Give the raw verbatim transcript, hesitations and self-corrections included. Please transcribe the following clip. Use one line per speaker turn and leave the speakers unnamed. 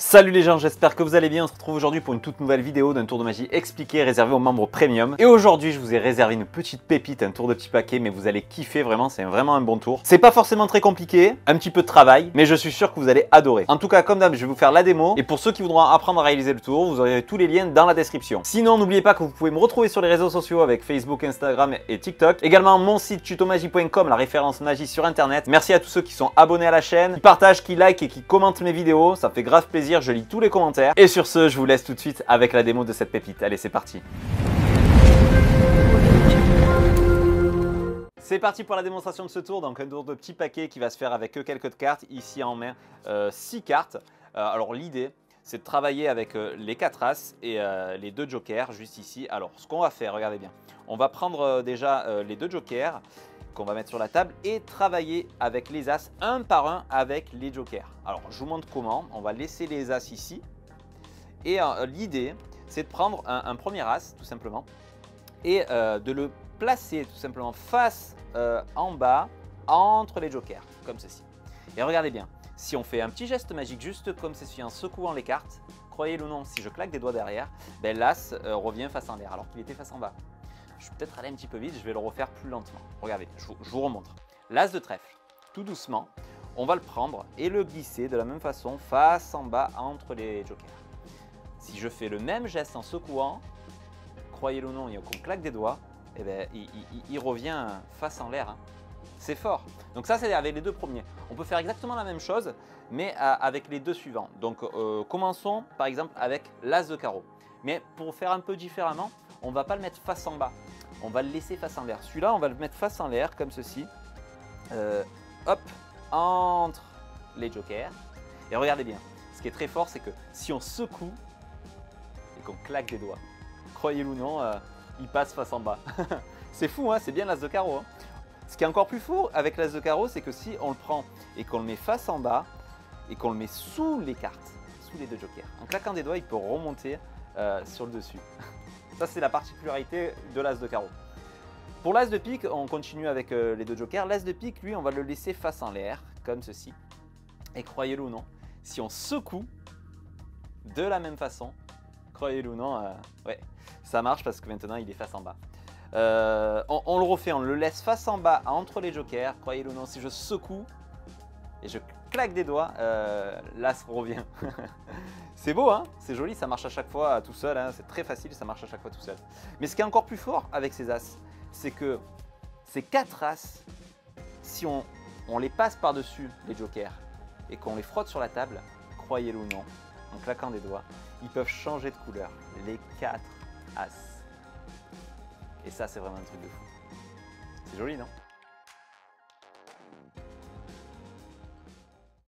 Salut les gens, j'espère que vous allez bien. On se retrouve aujourd'hui pour une toute nouvelle vidéo d'un tour de magie expliqué réservé aux membres premium. Et aujourd'hui, je vous ai réservé une petite pépite, un tour de petit paquet, mais vous allez kiffer vraiment, c'est vraiment un bon tour. C'est pas forcément très compliqué, un petit peu de travail, mais je suis sûr que vous allez adorer. En tout cas, comme d'hab, je vais vous faire la démo. Et pour ceux qui voudront apprendre à réaliser le tour, vous aurez tous les liens dans la description. Sinon, n'oubliez pas que vous pouvez me retrouver sur les réseaux sociaux avec Facebook, Instagram et TikTok. Également mon site tutomagie point com, la référence magie sur internet. Merci à tous ceux qui sont abonnés à la chaîne, qui partagent, qui like et qui commentent mes vidéos. Ça fait grave plaisir. Je lis tous les commentaires. Et sur ce, je vous laisse tout de suite avec la démo de cette pépite. Allez, c'est parti. C'est parti pour la démonstration de ce tour. Donc un tour de petit paquet qui va se faire avec quelques cartes. Ici en main, euh, six cartes. Euh, alors l'idée, c'est de travailler avec euh, les quatre as et euh, les deux jokers juste ici. Alors ce qu'on va faire, regardez bien. On va prendre euh, déjà euh, les deux jokers qu'on va mettre sur la table et travailler avec les as un par un avec les jokers. Alors je vous montre comment. On va laisser les as ici et euh, l'idée c'est de prendre un, un premier as tout simplement et euh, de le placer tout simplement face euh, en bas entre les jokers comme ceci. Et regardez bien, si on fait un petit geste magique juste comme ceci en secouant les cartes, croyez-le ou non, si je claque des doigts derrière, ben, l'as euh, revient face en l'air alors qu'il était face en bas. Je vais peut-être aller un petit peu vite, je vais le refaire plus lentement. Regardez, je vous, je vous remontre. L'as de trèfle, tout doucement, on va le prendre et le glisser de la même façon face en bas entre les jokers. Si je fais le même geste en secouant, croyez-le ou non, et qu'on claque des doigts, eh ben, il, il, il revient face en l'air. Hein. C'est fort. Donc ça, c'est avec les deux premiers. On peut faire exactement la même chose, mais avec les deux suivants. Donc euh, commençons par exemple avec l'as de carreau. Mais pour faire un peu différemment, on ne va pas le mettre face en bas. On va le laisser face en l'air. Celui-là, on va le mettre face en l'air, comme ceci. Euh, hop, entre les jokers. Et regardez bien, ce qui est très fort, c'est que si on secoue et qu'on claque des doigts, croyez-le ou non, euh, il passe face en bas. C'est fou, hein, c'est bien l'as de carreau. Hein. Ce qui est encore plus fort avec l'as de carreau, c'est que si on le prend et qu'on le met face en bas et qu'on le met sous les cartes, sous les deux jokers, en claquant des doigts, il peut remonter euh, sur le dessus. Ça, c'est la particularité de l'as de carreau. Pour l'as de pique, on continue avec euh, les deux jokers. L'as de pique, lui, on va le laisser face en l'air, comme ceci. Et croyez-le ou non, si on secoue de la même façon, croyez-le ou non, euh, ouais, ça marche parce que maintenant, il est face en bas. Euh, on, on le refait, on le laisse face en bas entre les jokers. Croyez-le ou non, si je secoue et je claque des doigts, euh, l'as revient. C'est beau, hein, c'est joli, ça marche à chaque fois tout seul, hein, c'est très facile, ça marche à chaque fois tout seul. Mais ce qui est encore plus fort avec ces as, c'est que ces quatre as, si on, on les passe par-dessus les jokers et qu'on les frotte sur la table, croyez-le ou non, en claquant des doigts, ils peuvent changer de couleur, les quatre as. Et ça, c'est vraiment un truc de fou. C'est joli, non ?